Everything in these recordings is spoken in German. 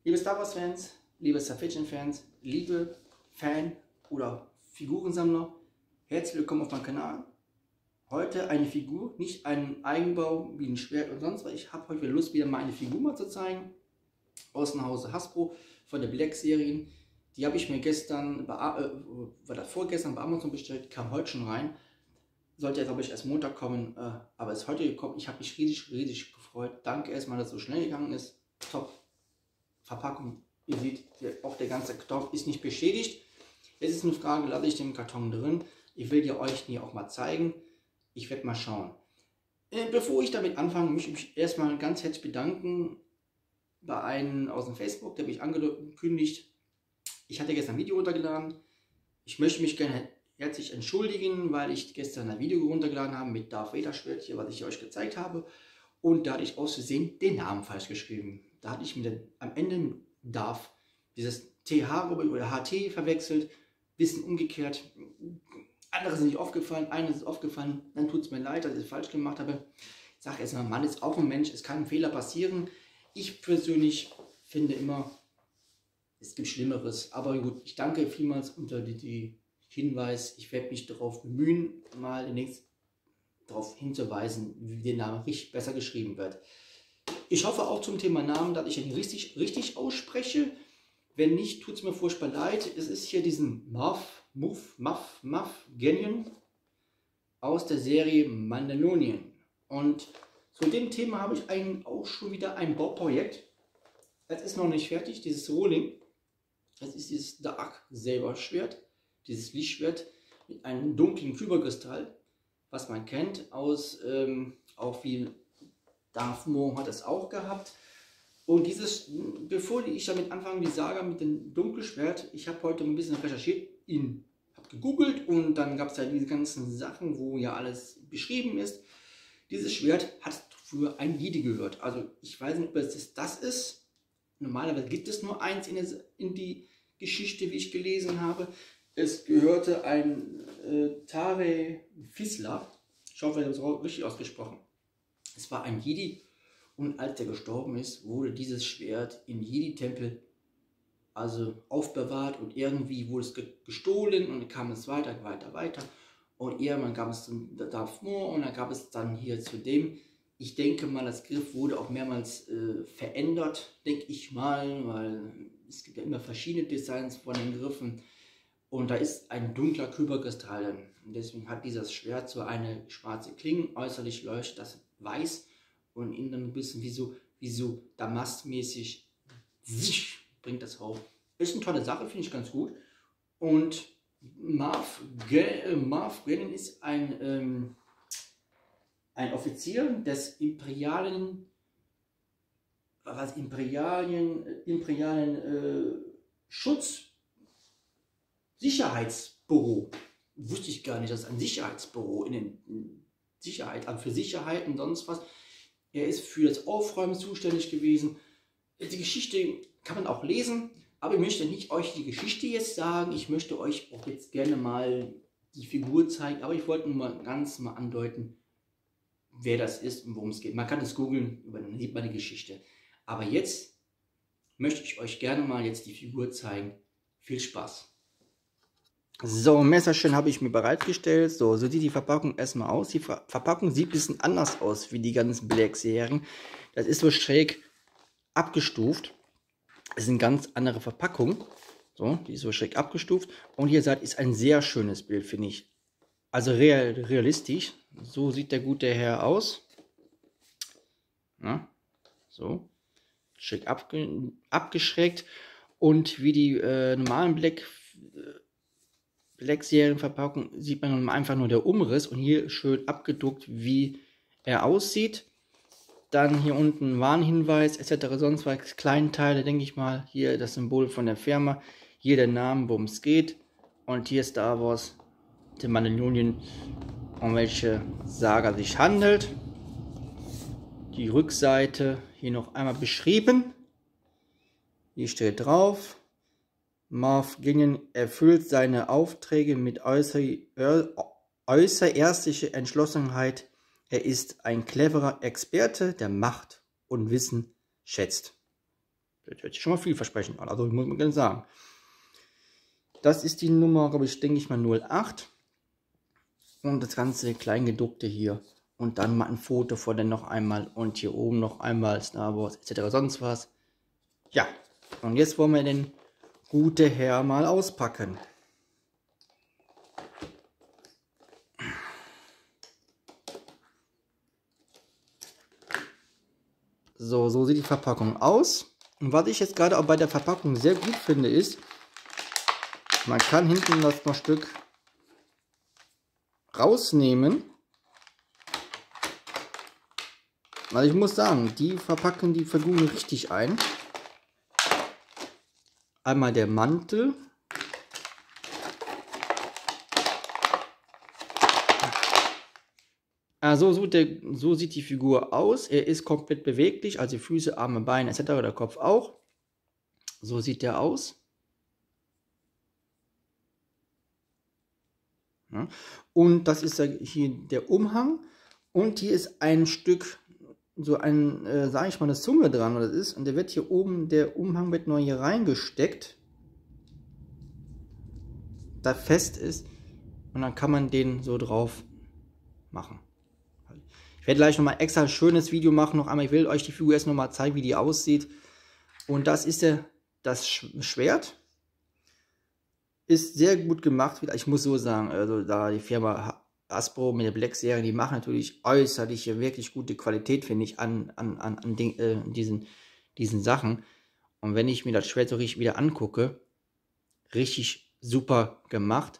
Liebe Star Wars Fans, liebe Science Fiction Fans, liebe Fan- oder Figurensammler, herzlich willkommen auf meinem Kanal. Heute eine Figur, nicht einen Eigenbau wie ein Schwert und sonst was. Ich habe heute wieder Lust, wieder mal eine Figur mal zu zeigen. Aus dem Hause Hasbro von der Black-Serien. Die habe ich mir vorgestern bei Amazon bestellt, kam heute schon rein. Sollte jetzt, glaube ich, erst Montag kommen, aber ist heute gekommen. Ich habe mich riesig gefreut. Danke erstmal, dass es so schnell gegangen ist. Top Verpackung. Ihr seht, auch der ganze Karton ist nicht beschädigt. Jetzt ist eine Frage, lasse ich den Karton drin? Ich will dir euch hier auch mal zeigen. Ich werde mal schauen. Bevor ich damit anfange, möchte ich mich erstmal ganz herzlich bedanken bei einem aus dem Facebook, der mich angekündigt. Ich hatte gestern ein Video runtergeladen. Ich möchte mich gerne herzlich entschuldigen, weil ich gestern ein Video runtergeladen habe mit Darth Vader Schwert hier, was ich euch gezeigt habe. Und da hatte ich aus Versehen den Namen falsch geschrieben. Da hatte ich am Ende mit Darth dieses TH oder HT verwechselt. Bisschen umgekehrt. Andere sind nicht aufgefallen, eines ist aufgefallen. Dann tut es mir leid, dass ich es falsch gemacht habe. Ich sage erstmal, Mann ist auch ein Mensch, es kann ein Fehler passieren. Ich persönlich finde immer, es gibt Schlimmeres. Aber gut, ich danke vielmals unter die Hinweis. Ich werde mich darauf bemühen, mal demnächst darauf hinzuweisen, wie der Name richtig besser geschrieben wird. Ich hoffe auch zum Thema Namen, dass ich ihn richtig ausspreche. Wenn nicht, tut es mir furchtbar leid. Es ist hier diesen Moff Gideon aus der Serie Mandalorian. Und zu dem Thema habe ich eigentlich auch schon wieder ein Bauprojekt. Das ist noch nicht fertig, dieses Rolling. Das ist dieses Dark Saber Schwert, dieses Lichtschwert mit einem dunklen Kyberkristall, was man kennt aus, auch wie Darth Maul hat es auch gehabt. Und dieses, bevor ich damit anfange, die Saga mit dem Dunkelschwert, ich habe heute ein bisschen recherchiert, habe gegoogelt und dann gab es ja diese ganzen Sachen, wo ja alles beschrieben ist. Dieses Schwert hat früher ein Jedi gehört. Also ich weiß nicht, ob es das ist. Normalerweise gibt es nur eins in die Geschichte, wie ich gelesen habe. Es gehörte ein Tare Fisla. Ich hoffe, ich habe es richtig ausgesprochen. Es war ein Jedi und als er gestorben ist, wurde dieses Schwert im Jedi-Tempel also aufbewahrt und irgendwie wurde es gestohlen und dann kam es weiter. Und irgendwann gab es dann Darth Maul und dann gab es dann hier zu dem. Ich denke mal, das Griff wurde auch mehrmals verändert, denke ich mal, weil es gibt ja immer verschiedene Designs von den Griffen. Und da ist ein dunkler Kyberkristall drin. Und deswegen hat dieses Schwert so eine schwarze Klinge. Äußerlich leuchtet das weiß und innen dann ein bisschen wie so damastmäßig bringt das auf. Ist eine tolle Sache, finde ich ganz gut. Und Moff Gideon ist ein Offizier des imperialen Sicherheitsbüro. Wusste ich gar nicht, dass es ein Sicherheitsbüro für Sicherheit und sonst was. Er ist für das Aufräumen zuständig gewesen. Die Geschichte kann man auch lesen, aber ich möchte nicht euch die Geschichte jetzt sagen. Ich möchte euch auch jetzt gerne mal die Figur zeigen, aber ich wollte nur mal mal andeuten, wer das ist und worum es geht. Man kann es googeln, dann sieht man die Geschichte. Aber jetzt möchte ich euch gerne mal jetzt die Figur zeigen. Viel Spaß! So, Messerchen habe ich mir bereitgestellt. So sieht die Verpackung erstmal aus. Die Verpackung sieht ein bisschen anders aus wie die ganzen Black-Serien. Das ist so schräg abgestuft. Das ist eine ganz andere Verpackung. So, die ist so schräg abgestuft. Und hier seid ist ein sehr schönes Bild, finde ich. Also realistisch. So sieht der gute Herr aus. Na, so. Schräg abgeschrägt. Und wie die normalen Black-Serien-Verpackung sieht man einfach nur der Umriss und hier schön abgedruckt, wie er aussieht. Dann hier unten Warnhinweis etc. sonst was, Kleinteile, denke ich mal. Hier das Symbol von der Firma, hier der Name, worum es geht. Und hier Star Wars, der Mandalorian, um welche Saga sich handelt. Die Rückseite hier noch einmal beschrieben. Hier steht drauf: Moff Gideon erfüllt seine Aufträge mit äußerster Entschlossenheit. Er ist ein cleverer Experte, der Macht und Wissen schätzt. Das hört sich schon mal vielversprechend an, also muss man gerne sagen. Das ist die Nummer, glaube ich, denke ich mal 08. Und das ganze Kleingedruckte hier. Und dann mal ein Foto von den noch einmal. Und hier oben noch einmal Star Wars etc. sonst was. Ja, und jetzt wollen wir den gute Herr mal auspacken. So sieht die Verpackung aus. Und was ich jetzt gerade auch bei der Verpackung sehr gut finde, ist, man kann hinten das noch Stück rausnehmen. Also ich muss sagen, die verpacken die Figuren richtig ein. Einmal der Mantel. So sieht die Figur aus. Er ist komplett beweglich, also Füße, Arme, Beine etc. Der Kopf auch. So sieht der aus. Ja. Und das ist hier der Umhang. Und hier ist ein Stück, so ein, sage ich mal, eine Zunge dran, oder das ist. Und der wird hier oben, der Umhang wird neu hier reingesteckt. Da fest ist. Und dann kann man den so drauf machen. Ich werde gleich nochmal extra ein schönes Video machen. Noch einmal, ich will euch die Figur erst nochmal zeigen, wie die aussieht. Und das ist das Schwert. Ist sehr gut gemacht. Ich muss so sagen, also da die Firma Hasbro mit der Black Serie, die macht natürlich äußerlich wirklich gute Qualität, finde ich, an diesen Sachen. Und wenn ich mir das Schwert so richtig wieder angucke, richtig super gemacht.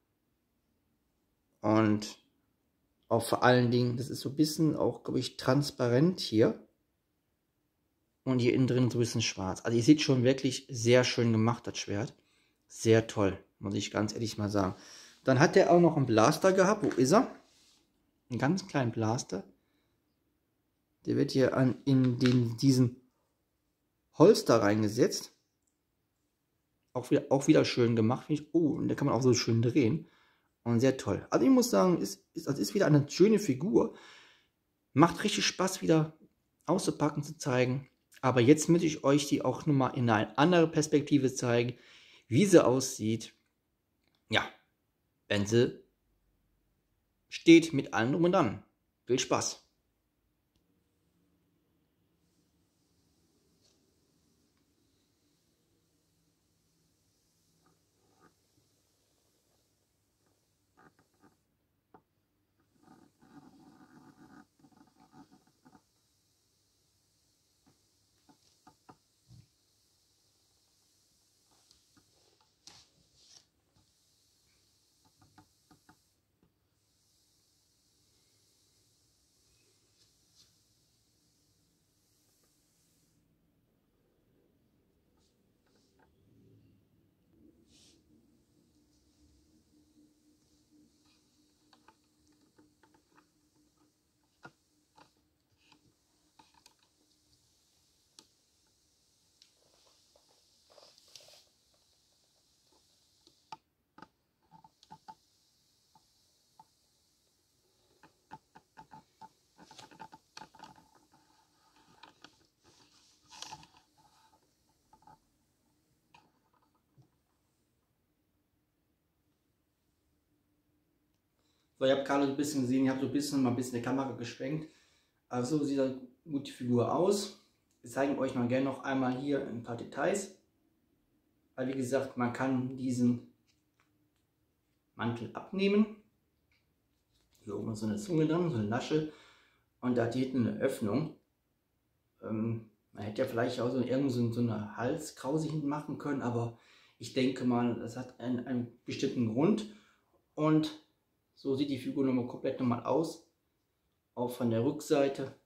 Und auch vor allen Dingen, das ist so ein bisschen auch, glaube ich, transparent hier. Und hier innen drin so ein bisschen schwarz. Also ihr seht schon wirklich sehr schön gemacht, das Schwert. Sehr toll, muss ich ganz ehrlich mal sagen. Dann hat er auch noch einen Blaster gehabt. Wo ist er? Einen ganz kleinen Blaster. Der wird hier in diesen Holster reingesetzt. Auch wieder schön gemacht. Oh, und da kann man auch so schön drehen. Und sehr toll. Also ich muss sagen, es ist wieder eine schöne Figur. Macht richtig Spaß wieder auszupacken, zu zeigen. Aber jetzt möchte ich euch die auch nochmal in eine andere Perspektive zeigen, wie sie aussieht. Ja, wenn sie steht mit allem drum und dran. Viel Spaß! So, ihr habt gerade ein bisschen gesehen, ich habe so mal ein bisschen die Kamera geschwenkt. Also so sieht eine gute Figur aus. Wir zeigen euch mal gerne noch einmal hier ein paar Details. Weil wie gesagt, man kann diesen Mantel abnehmen. Hier oben ist so eine Zunge dran, so eine Lasche. Und da hat hier hinten eine Öffnung. Man hätte ja vielleicht auch so eine Halskrause hinten machen können, aber ich denke mal, das hat einen bestimmten Grund. Und so sieht die Figur nochmal komplett normal aus. Auch von der Rückseite.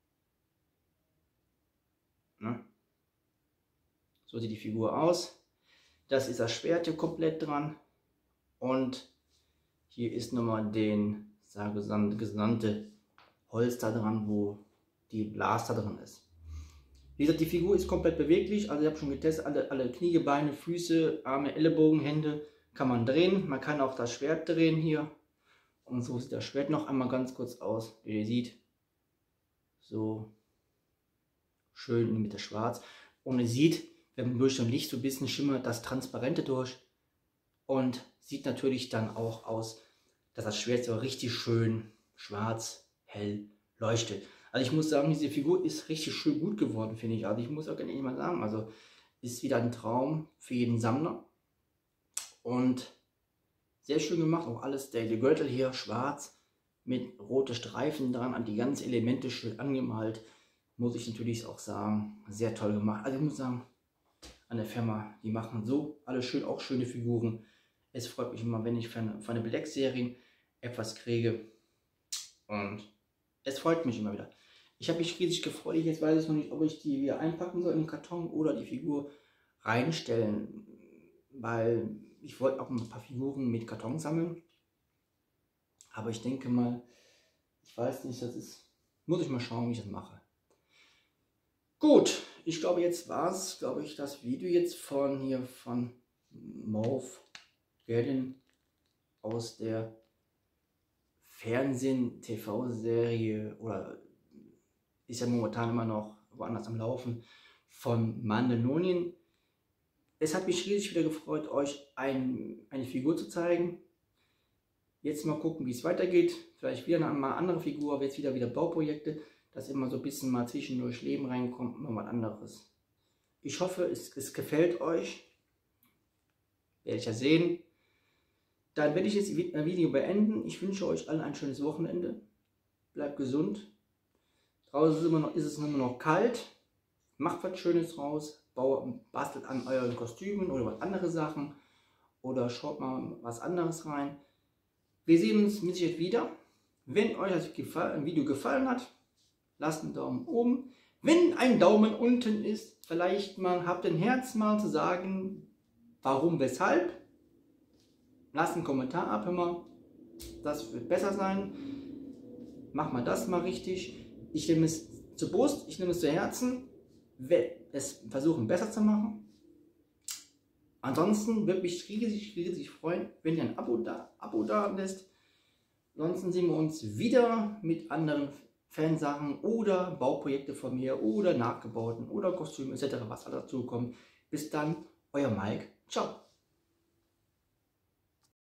Ne? So sieht die Figur aus. Das ist das Schwert hier komplett dran. Und hier ist nochmal den gesandte Holster dran, wo die Blaster drin ist. Wie gesagt, die Figur ist komplett beweglich. Also ich habe schon getestet, alle Knie, Beine, Füße, Arme, Ellenbogen, Hände kann man drehen. Man kann auch das Schwert drehen hier. Und so sieht das Schwert noch einmal ganz kurz aus, wie ihr seht. So schön in der Mitte schwarz. Und ihr seht, wenn man durch so ein Licht so ein bisschen schimmert, das Transparente durch. Und sieht natürlich dann auch aus, dass das Schwert so richtig schön schwarz, hell leuchtet. Also ich muss sagen, diese Figur ist richtig schön gut geworden, finde ich. Also ich muss auch gar nicht mal sagen, also ist wieder ein Traum für jeden Sammler. Und sehr schön gemacht, auch alles, der Gürtel hier schwarz mit roten Streifen dran, an die ganzen Elemente schön angemalt. Muss ich natürlich auch sagen, sehr toll gemacht. Also ich muss sagen, an der Firma, die machen so alle schön, auch schöne Figuren. Es freut mich immer, wenn ich von eine Black-Serien etwas kriege. Und es freut mich immer wieder. Ich habe mich riesig gefreut. Jetzt weiß ich noch nicht, ob ich die wieder einpacken soll im Karton oder die Figur reinstellen. Weil ich wollte auch ein paar Figuren mit Karton sammeln. Aber ich denke mal, ich weiß nicht, muss ich mal schauen, wie ich das mache. Gut, ich glaube, jetzt war es, glaube ich, das Video jetzt von Morph Guardian aus der Fernsehen-TV-Serie, oder ist ja momentan immer noch woanders am Laufen, von Mandalorian. Es hat mich riesig wieder gefreut, euch eine Figur zu zeigen. Jetzt mal gucken, wie es weitergeht. Vielleicht wieder eine andere Figur, aber jetzt wieder Bauprojekte, dass immer so ein bisschen mal zwischendurch Leben reinkommt und mal was anderes. Ich hoffe, es gefällt euch. Werde ich ja sehen. Dann werde ich jetzt das Video beenden. Ich wünsche euch allen ein schönes Wochenende. Bleibt gesund. Draußen ist es immer noch kalt. Macht was Schönes raus. Bastelt an euren Kostümen oder was andere Sachen. Oder schaut mal was anderes rein. Wir sehen uns mit Sicherheit wieder. Wenn euch das Video gefallen hat, lasst einen Daumen oben. Wenn ein Daumen unten ist, vielleicht mal habt ein Herz mal zu sagen, warum, weshalb. Lasst einen Kommentar ab, immer. Das wird besser sein. Mach mal das mal richtig. Ich nehme es zur Brust, ich nehme es zu Herzen. Werde es versuchen besser zu machen. Ansonsten würde mich riesig freuen, wenn ihr ein Abo da lässt. Ansonsten sehen wir uns wieder mit anderen Fansachen oder Bauprojekte von mir oder nachgebauten oder Kostümen etc. was dazu kommt. Bis dann, euer Mike. Ciao.